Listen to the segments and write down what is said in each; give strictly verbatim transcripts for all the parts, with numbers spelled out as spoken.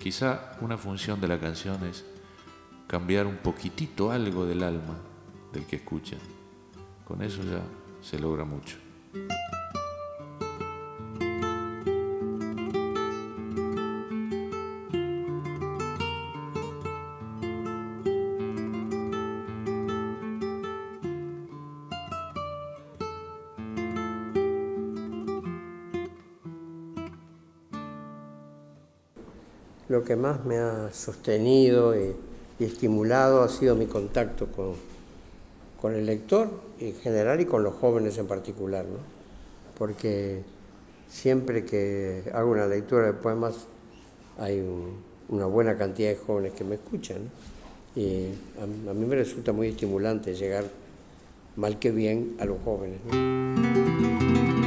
quizá una función de la canción es cambiar un poquitito algo del alma del que escuchan. Con eso ya se logra mucho. Lo que más me ha sostenido y, y estimulado ha sido mi contacto con, con el lector en general y con los jóvenes en particular, ¿no? Porque siempre que hago una lectura de poemas hay un, una buena cantidad de jóvenes que me escuchan, ¿no? Y a, a mí me resulta muy estimulante llegar, mal que bien, a los jóvenes, ¿no?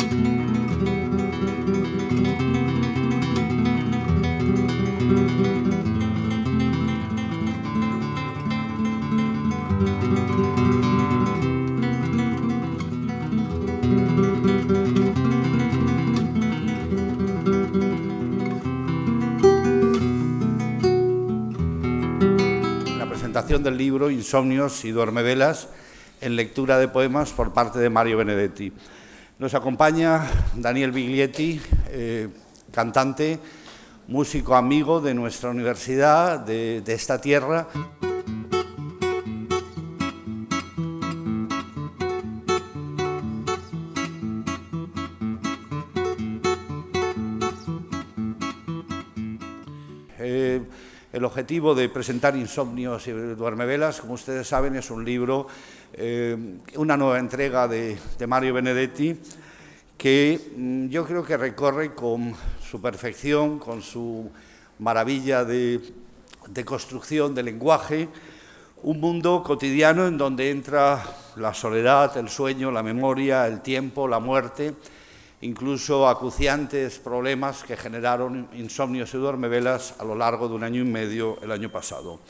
Del libro Insomnios y Duermevelas en lectura de poemas por parte de Mario Benedetti. Nos acompaña Daniel Biglietti, eh, cantante, músico amigo de nuestra universidad, de, de esta tierra. Eh, El objetivo de presentar Insomnios y Duermevelas, como ustedes saben, es un libro, eh, una nueva entrega de, de Mario Benedetti, que mm, yo creo que recorre con su perfección, con su maravilla de, de construcción de lenguaje, un mundo cotidiano en donde entra la soledad, el sueño, la memoria, el tiempo, la muerte, incluso acuciantes problemas que generaron Insomnios y Duermevelas a lo largo de un año y medio el año pasado.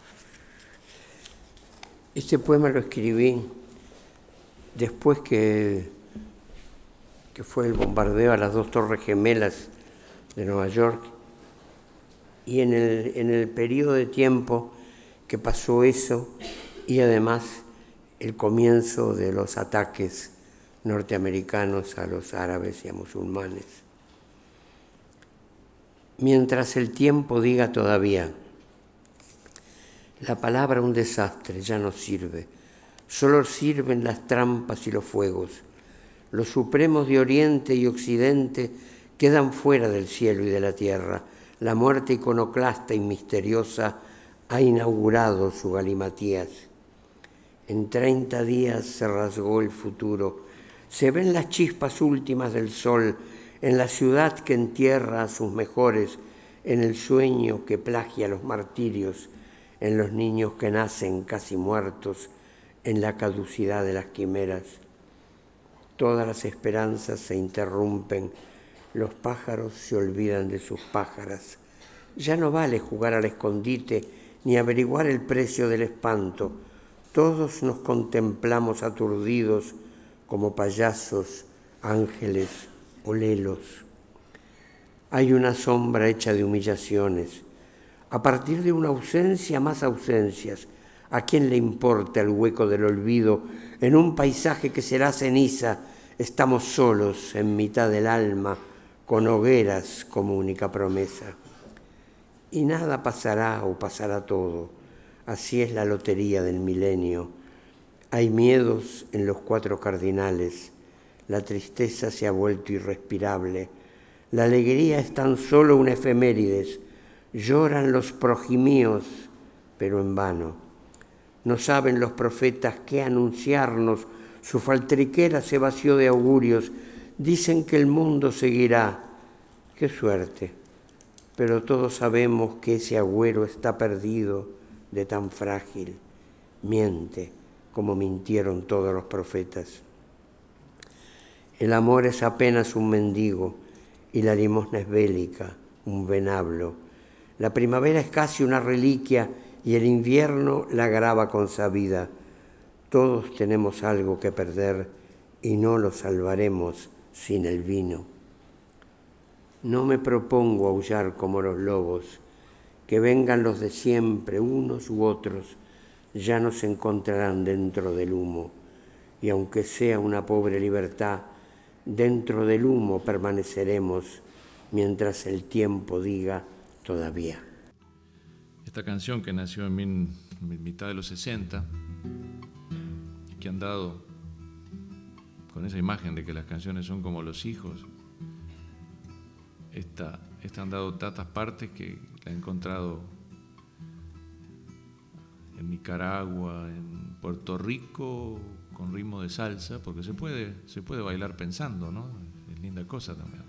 Este poema lo escribí después que, que fue el bombardeo a las dos Torres Gemelas de Nueva York, y en el, en el periodo de tiempo que pasó eso y además el comienzo de los ataques norteamericanos a los árabes y a musulmanes. Mientras el tiempo diga todavía, la palabra un desastre ya no sirve, solo sirven las trampas y los fuegos. Los supremos de Oriente y Occidente quedan fuera del cielo y de la tierra. La muerte iconoclasta y misteriosa ha inaugurado su galimatías. En treinta días se rasgó el futuro. Se ven las chispas últimas del sol en la ciudad que entierra a sus mejores, en el sueño que plagia los martirios, en los niños que nacen casi muertos, en la caducidad de las quimeras. Todas las esperanzas se interrumpen, los pájaros se olvidan de sus pájaras. Ya no vale jugar al escondite ni averiguar el precio del espanto. Todos nos contemplamos aturdidos como payasos, ángeles o lelos. Hay una sombra hecha de humillaciones. A partir de una ausencia, más ausencias. ¿A quién le importa el hueco del olvido? En un paisaje que será ceniza, estamos solos en mitad del alma, con hogueras como única promesa. Y nada pasará o pasará todo. Así es la lotería del milenio. Hay miedos en los cuatro cardinales. La tristeza se ha vuelto irrespirable. La alegría es tan solo una efemérides. Lloran los progimíos, pero en vano. No saben los profetas qué anunciarnos. Su faltriquera se vació de augurios. Dicen que el mundo seguirá. ¡Qué suerte! Pero todos sabemos que ese agüero está perdido de tan frágil. Miente, como mintieron todos los profetas. El amor es apenas un mendigo y la limosna es bélica, un venablo. La primavera es casi una reliquia y el invierno la grava consabida. Todos tenemos algo que perder y no lo salvaremos sin el vino. No me propongo aullar como los lobos, que vengan los de siempre, unos u otros, ya nos encontrarán dentro del humo, y aunque sea una pobre libertad, dentro del humo permaneceremos mientras el tiempo diga todavía. Esta canción que nació en min, mitad de los sesenta, y que han dado con esa imagen de que las canciones son como los hijos, esta, esta han dado tantas partes que la he encontrado en Nicaragua, en Puerto Rico, con ritmo de salsa, porque se puede, se puede bailar pensando, ¿no? Es linda cosa también.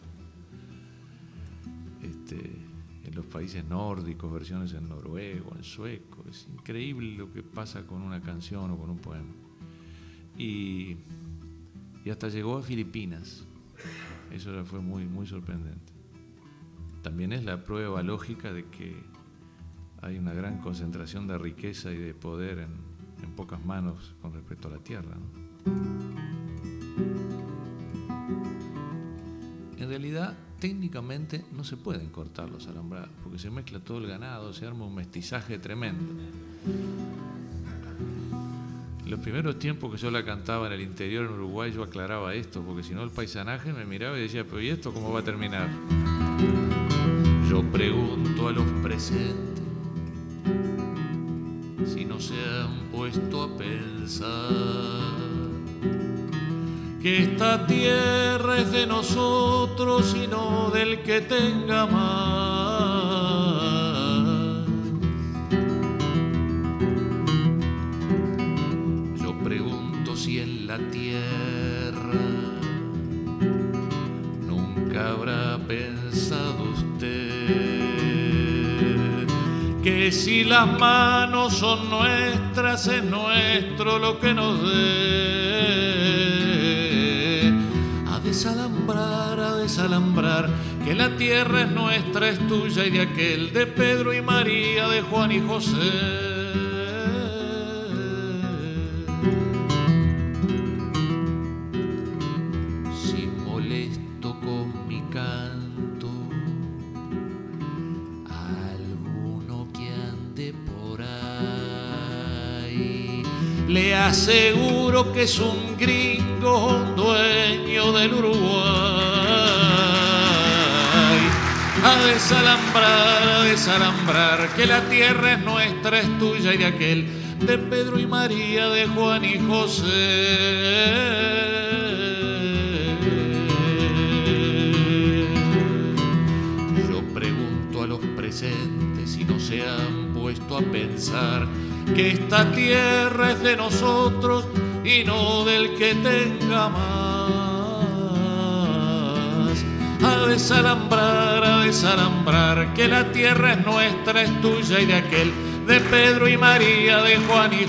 Este, en los países nórdicos, versiones en noruego, en sueco, es increíble lo que pasa con una canción o con un poema. Y, y hasta llegó a Filipinas, eso fue muy, muy sorprendente. También es la prueba lógica de que hay una gran concentración de riqueza y de poder en, en pocas manos con respecto a la tierra, ¿no? En realidad, técnicamente no se pueden cortar los alambrados, porque se mezcla todo el ganado, se arma un mestizaje tremendo. En los primeros tiempos que yo la cantaba en el interior en Uruguay, yo aclaraba esto, porque si no el paisanaje me miraba y decía, pero ¿y esto cómo va a terminar? Yo pregunto a los presentes si no se han puesto a pensar que esta tierra es de nosotros y no del que tenga más. Yo pregunto si en la tierra nunca habrá pensado usted que si las manos son nuestras, es nuestro lo que nos dé. A desalambrar, a desalambrar, que la tierra es nuestra, es tuya y de aquel, de Pedro y María, de Juan y José. Si molesto con mi canto le aseguro que es un gringo, un dueño del Uruguay. A desalambrar, a desalambrar, que la tierra es nuestra, es tuya y de aquel, de Pedro y María, de Juan y José. Yo pregunto a los presentes si no se han puesto a pensar que esta tierra es de nosotros y no del que tenga más. A desalambrar, a desalambrar, que la tierra es nuestra, es tuya y de aquel, de Pedro y María, de Juan y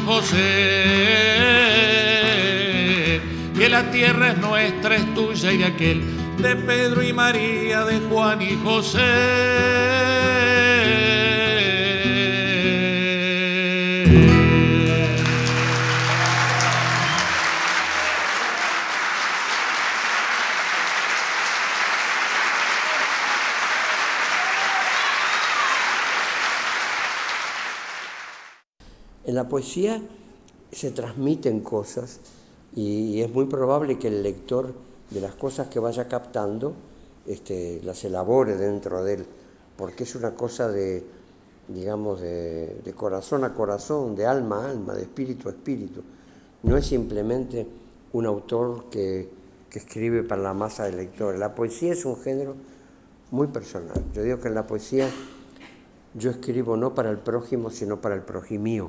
José. Que la tierra es nuestra, es tuya y de aquel, de Pedro y María, de Juan y José. En la poesía se transmiten cosas y es muy probable que el lector de las cosas que vaya captando este, las elabore dentro de él, porque es una cosa de, digamos, de, de corazón a corazón, de alma a alma, de espíritu a espíritu. No es simplemente un autor que, que escribe para la masa de lectores. La poesía es un género muy personal. Yo digo que en la poesía yo escribo no para el prójimo, sino para el prójimío.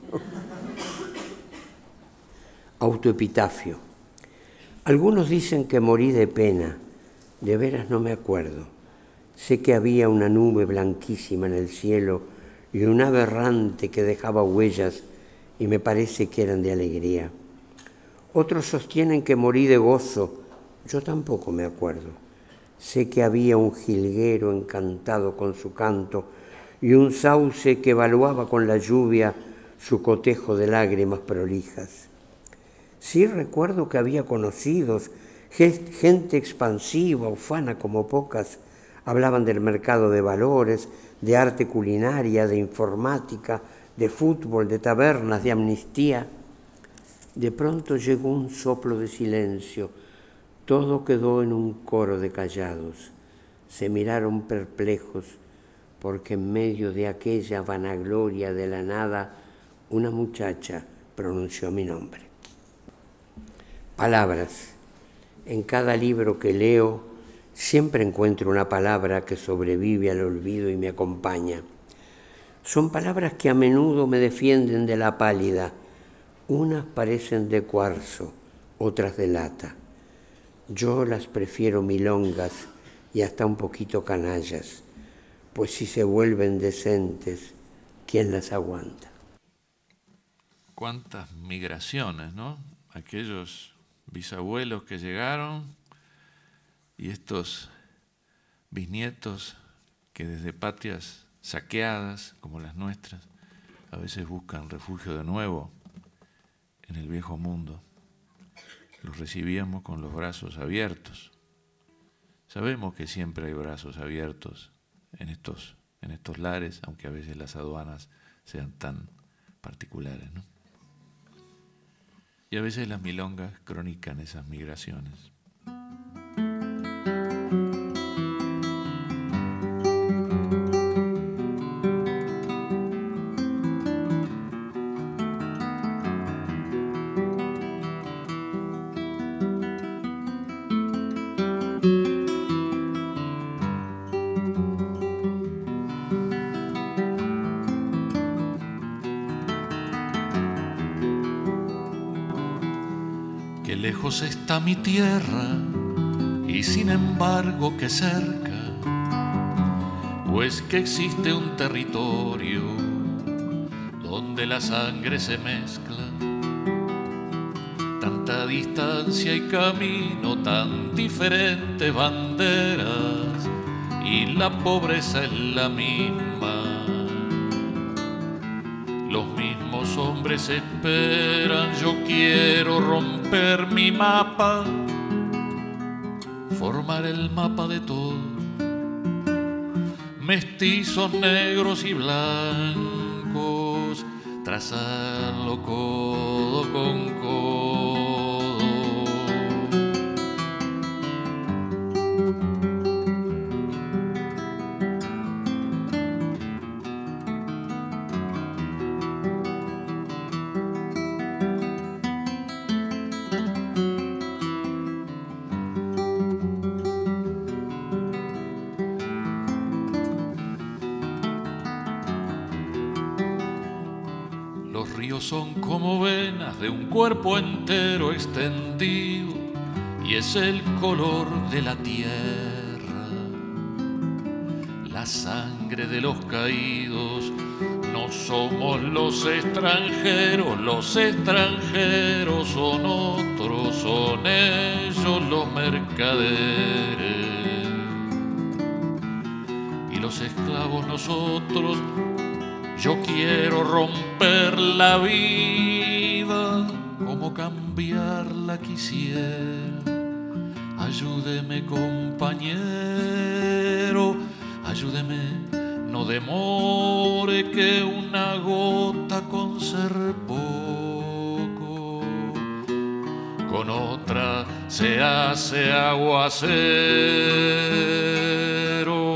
Autoepitafio. Algunos dicen que morí de pena, de veras no me acuerdo. Sé que había una nube blanquísima en el cielo y un ave errante que dejaba huellas y me parece que eran de alegría. Otros sostienen que morí de gozo, yo tampoco me acuerdo. Sé que había un jilguero encantado con su canto y un sauce que evaluaba con la lluvia su cotejo de lágrimas prolijas. Sí recuerdo que había conocidos, gente expansiva, ufana como pocas, Hablaban del mercado de valores, de arte culinaria, de informática, de fútbol, de tabernas, de amnistía. De pronto llegó un soplo de silencio. Todo quedó en un coro de callados. Se miraron perplejos, porque en medio de aquella vanagloria de la nada, una muchacha pronunció mi nombre. Palabras. En cada libro que leo, siempre encuentro una palabra que sobrevive al olvido y me acompaña. Son palabras que a menudo me defienden de la pálida. Unas parecen de cuarzo, otras de lata. Yo las prefiero milongas y hasta un poquito canallas, pues si se vuelven decentes, ¿quién las aguanta? Cuántas migraciones, ¿no? Aquellos bisabuelos que llegaron y estos bisnietos que desde patrias saqueadas como las nuestras a veces buscan refugio de nuevo en el viejo mundo. Los recibíamos con los brazos abiertos. Sabemos que siempre hay brazos abiertos en estos, en estos lares, aunque a veces las aduanas sean tan particulares, ¿no? Y a veces las milongas cronican esas migraciones. Lejos está mi tierra y sin embargo que cerca, pues que existe un territorio donde la sangre se mezcla. Tanta distancia y camino, tan diferentes banderas y la pobreza es la misma. Los mismos hombres esperan, yo quiero romper mi mapa, formar el mapa de todos, mestizos, negros y blancos, trazarlo codo con codo. Son como venas de un cuerpo entero extendido y es el color de la tierra, la sangre de los caídos. No somos los extranjeros, los extranjeros son otros, son ellos los mercaderes y los esclavos nosotros. Yo quiero romper la vida, como cambiarla quisiera. Ayúdeme, compañero, ayúdeme, no demore que una gota con ser poco, con otra se hace aguacero.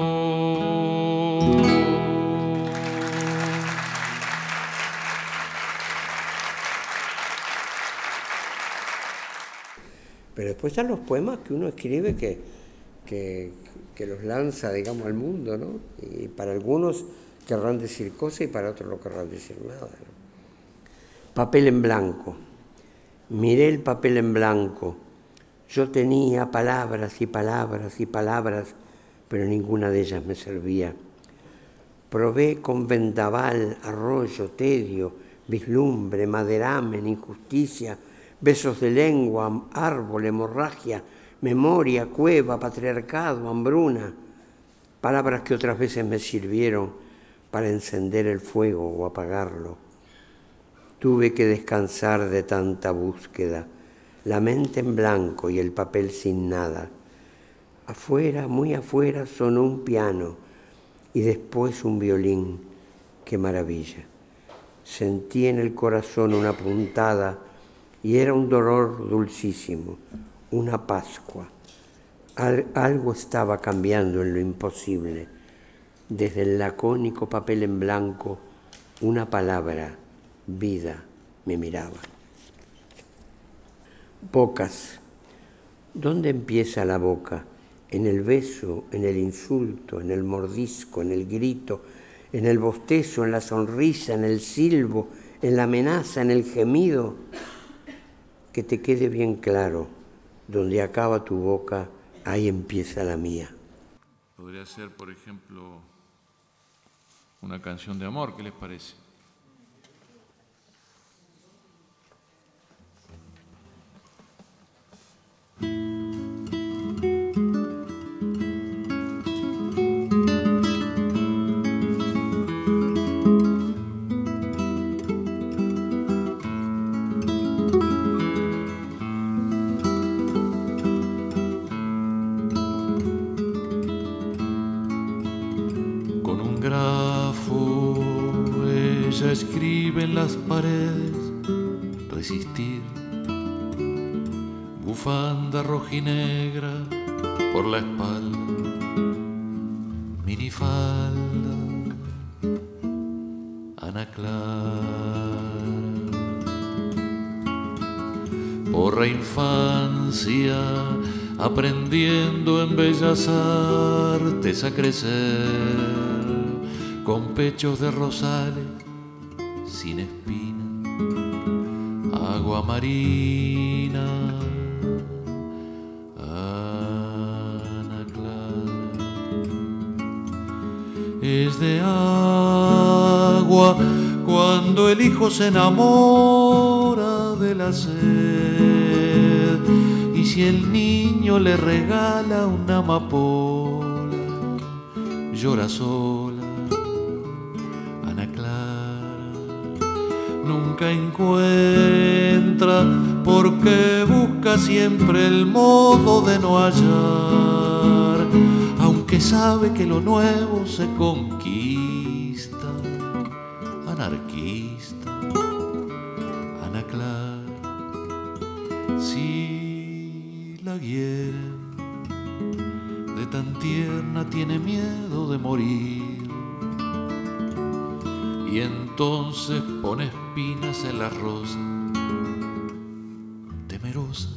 Pero después están los poemas que uno escribe que, que, que los lanza, digamos, al mundo, ¿no? Y para algunos querrán decir cosas y para otros no querrán decir nada, ¿no? Papel en blanco. Miré el papel en blanco. Yo tenía palabras y palabras y palabras, pero ninguna de ellas me servía. Probé con vendaval, arroyo, tedio, vislumbre, maderamen, injusticia, besos de lengua, árbol, hemorragia, memoria, cueva, patriarcado, hambruna, palabras que otras veces me sirvieron para encender el fuego o apagarlo. Tuve que descansar de tanta búsqueda, la mente en blanco y el papel sin nada. Afuera, muy afuera, sonó un piano y después un violín. ¡Qué maravilla! Sentí en el corazón una puntada y era un dolor dulcísimo, una Pascua. Al, algo estaba cambiando en lo imposible. Desde el lacónico papel en blanco, una palabra, vida, me miraba. Bocas. ¿Dónde empieza la boca? En el beso, en el insulto, en el mordisco, en el grito, en el bostezo, en la sonrisa, en el silbo, en la amenaza, en el gemido. Que te quede bien claro, donde acaba tu boca, ahí empieza la mía. Podría ser, por ejemplo, una canción de amor, ¿qué les parece? Escribe en las paredes, resistir, bufanda rojinegra por la espalda, minifalda, Ana Clara, porra infancia, aprendiendo en bellas artes a crecer, con pechos de rosales sin espina, agua marina, Ana Clara. Es de agua cuando el hijo se enamora de la sed, y si el niño le regala una amapola, llora sola. Nunca encuentra porque busca siempre el modo de no hallar, aunque sabe que lo nuevo se conquista. Anarquista, Ana Clara. Si la hieren de tan tierna tiene miedo de morir, y entonces pone espinas en la rosa, temerosa.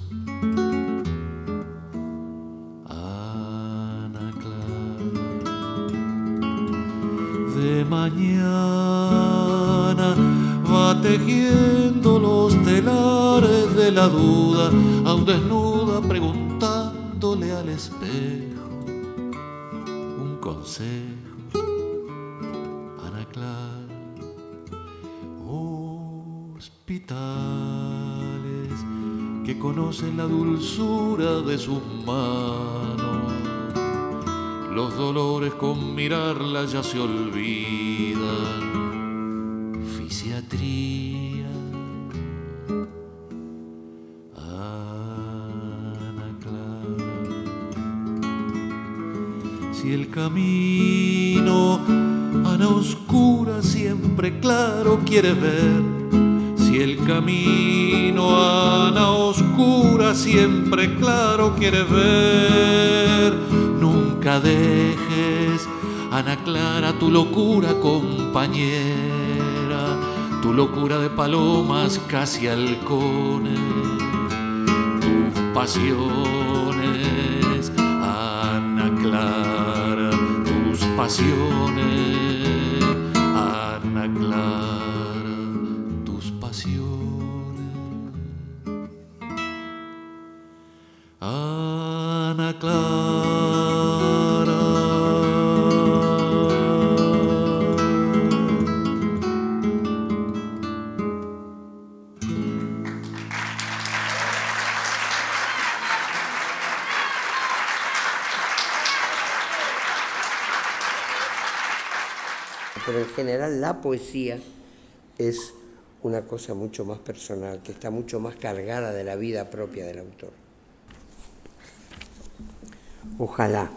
Ana Clara. De mañana va tejiendo los telares de la duda, aún desnuda preguntándole al espejo un consejo. Ana Clara. Hospitales que conocen la dulzura de sus manos, los dolores con mirarla ya se olvidan. Fisiatría, Ana Clara. Si el camino, Ana oscura, siempre claro quieres ver, si el camino, Ana oscura, siempre claro quieres ver, nunca dejes, Ana Clara, tu locura compañera, tu locura de palomas casi halcones, tus pasiones, Ana Clara, tus pasiones, Ana Clara. Ana Clara. Pero en general la poesía es una cosa mucho más personal, que está mucho más cargada de la vida propia del autor. Ojalá.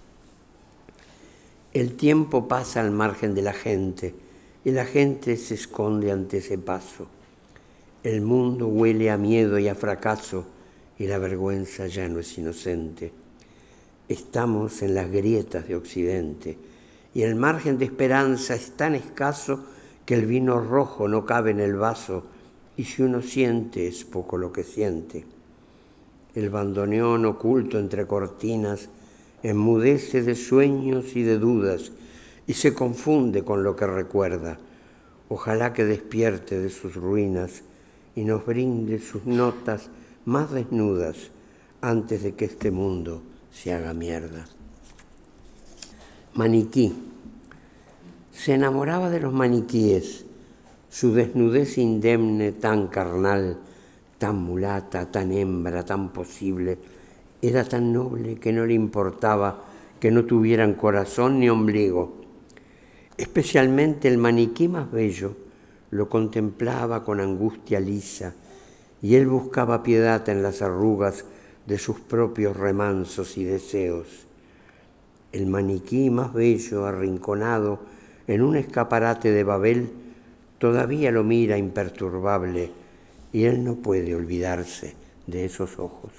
El tiempo pasa al margen de la gente y la gente se esconde ante ese paso. El mundo huele a miedo y a fracaso y la vergüenza ya no es inocente. Estamos en las grietas de Occidente y el margen de esperanza es tan escaso que el vino rojo no cabe en el vaso y si uno siente es poco lo que siente. El bandoneón oculto entre cortinas enmudece de sueños y de dudas y se confunde con lo que recuerda. Ojalá que despierte de sus ruinas y nos brinde sus notas más desnudas antes de que este mundo se haga mierda. Maniquí. Se enamoraba de los maniquíes, su desnudez indemne tan carnal, tan mulata, tan hembra, tan posible, era tan noble que no le importaba que no tuvieran corazón ni ombligo. Especialmente el maniquí más bello lo contemplaba con angustia lisa y él buscaba piedad en las arrugas de sus propios remansos y deseos. El maniquí más bello, arrinconado en un escaparate de Babel, todavía lo mira imperturbable y él no puede olvidarse de esos ojos.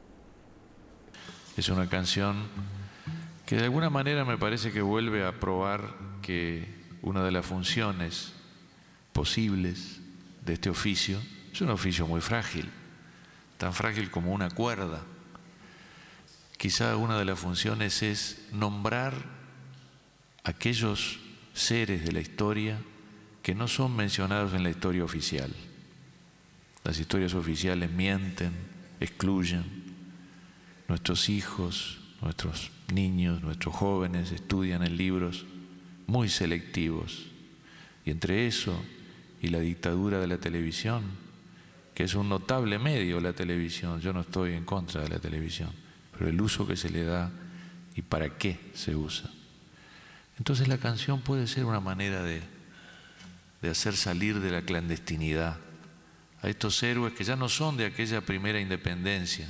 Es una canción que de alguna manera me parece que vuelve a probar que una de las funciones posibles de este oficio es un oficio muy frágil, tan frágil como una cuerda. Quizá una de las funciones es nombrar aquellos seres de la historia que no son mencionados en la historia oficial. Las historias oficiales mienten, excluyen. Nuestros hijos, nuestros niños, nuestros jóvenes estudian en libros muy selectivos. Y entre eso y la dictadura de la televisión, que es un notable medio la televisión, yo no estoy en contra de la televisión, pero el uso que se le da y para qué se usa. Entonces la canción puede ser una manera de, de hacer salir de la clandestinidad a estos héroes que ya no son de aquella primera independencia,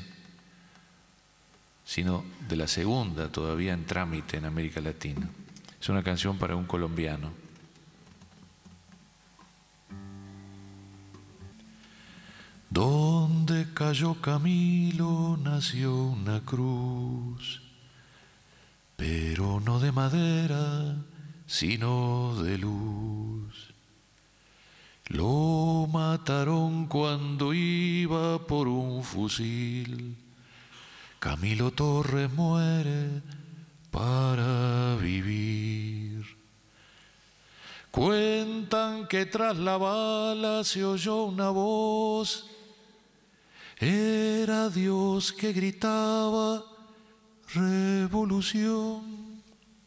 sino de la segunda, todavía en trámite en América Latina. Es una canción para un colombiano. Donde cayó Camilo nació una cruz, pero no de madera, sino de luz. Lo mataron cuando iba por un fusil. Camilo Torres muere para vivir. Cuentan que tras la bala se oyó una voz. Era Dios que gritaba revolución.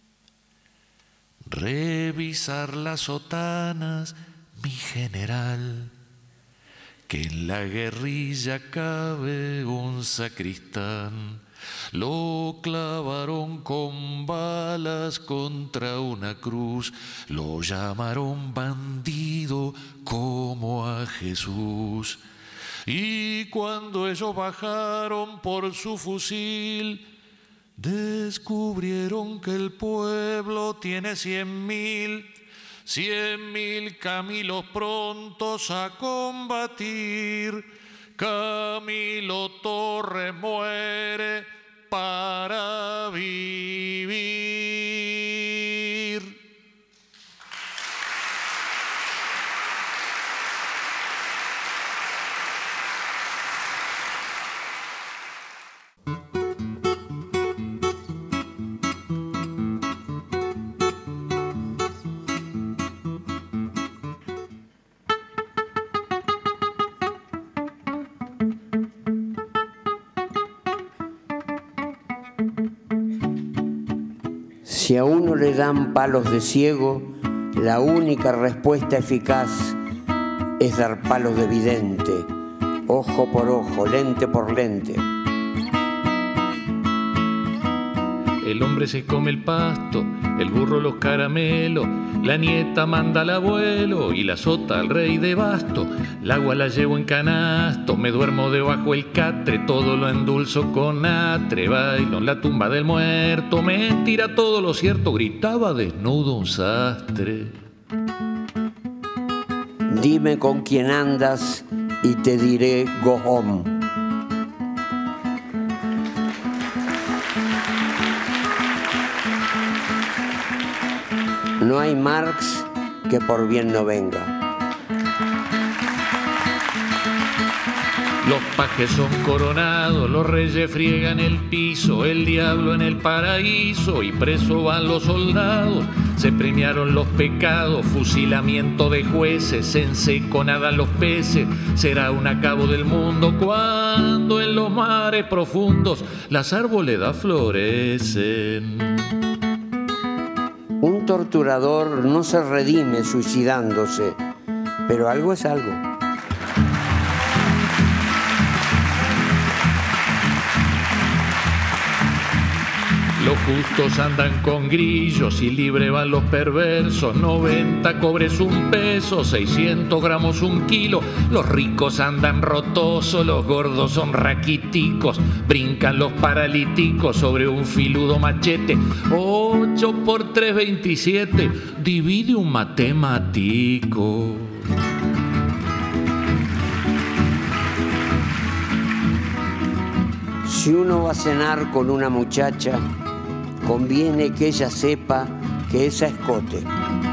Revisar las sotanas, mi general, que en la guerrilla cabe un sacristán. Lo clavaron con balas contra una cruz, lo llamaron bandido como a Jesús. Y cuando ellos bajaron por su fusil, descubrieron que el pueblo tiene cien mil, cien mil Camilos prontos a combatir. Camilo Torres muere para vivir. Si a uno le dan palos de ciego, la única respuesta eficaz es dar palos de vidente, ojo por ojo, lente por lente. el hombre se come el pasto, el burro los caramelos, la nieta manda al abuelo y la sota al rey de basto. El agua la llevo en canasto, me duermo debajo el catre, todo lo endulzo con atre, bailo en la tumba del muerto, mentira todo lo cierto, gritaba desnudo un sastre. Dime con quién andas y te diré go home. No hay Marx que por bien no venga. Los pajes son coronados, los reyes friegan el piso, el diablo en el paraíso y preso van los soldados. Se premiaron los pecados, fusilamiento de jueces, en seco nadan los peces. Será un acabo del mundo cuando en los mares profundos las arboledas florecen. Un torturador no se redime suicidándose, pero algo es algo. Los justos andan con grillos y libre van los perversos. noventa cobres un peso, seiscientos gramos un kilo. Los ricos andan rotosos, los gordos son raquiticos. Brincan los paralíticos sobre un filudo machete. ocho por tres, veintisiete, divide un matemático. Si uno va a cenar con una muchacha, conviene que ella sepa que es a escote.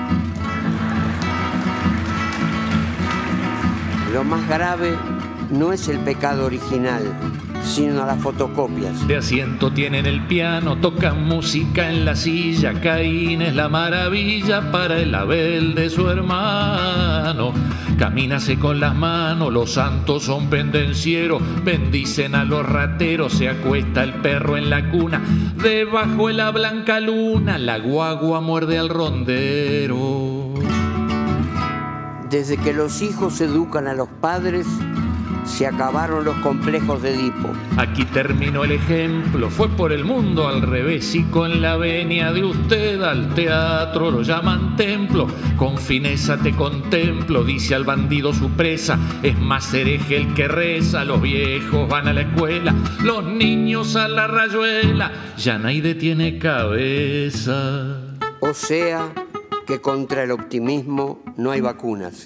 Lo más grave no es el pecado original, sino las fotocopias. De asiento tienen el piano, tocan música en la silla. Caín es la maravilla para el Abel de su hermano. Camínase con las manos, los santos son pendencieros. Bendicen a los rateros, se acuesta el perro en la cuna. Debajo de la blanca luna, la guagua muerde al rondero. Desde que los hijos educan a los padres, se acabaron los complejos de Edipo. Aquí terminó el ejemplo, fue por el mundo al revés y con la venia de usted al teatro lo llaman templo. Con fineza te contemplo, dice al bandido su presa, es más hereje el que reza. Los viejos van a la escuela, los niños a la rayuela, ya nadie tiene cabeza. O sea que contra el optimismo no hay vacunas.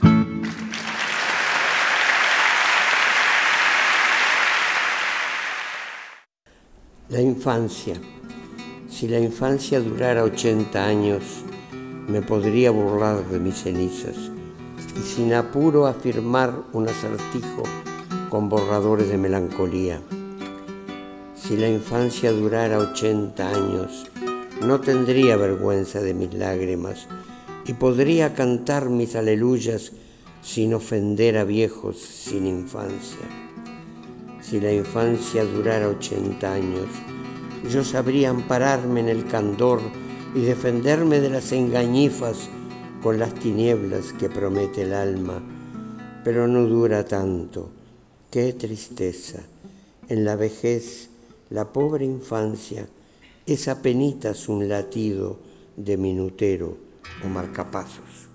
La infancia. Si la infancia durara ochenta años, me podría burlar de mis cenizas y sin apuro afirmar un acertijo con borradores de melancolía. Si la infancia durara ochenta años, no tendría vergüenza de mis lágrimas y podría cantar mis aleluyas sin ofender a viejos sin infancia. Si la infancia durara ochenta años, yo sabría ampararme en el candor y defenderme de las engañifas con las tinieblas que promete el alma. Pero no dura tanto. ¡Qué tristeza! En la vejez, la pobre infancia es apenitas un latido de minutero o marcapasos.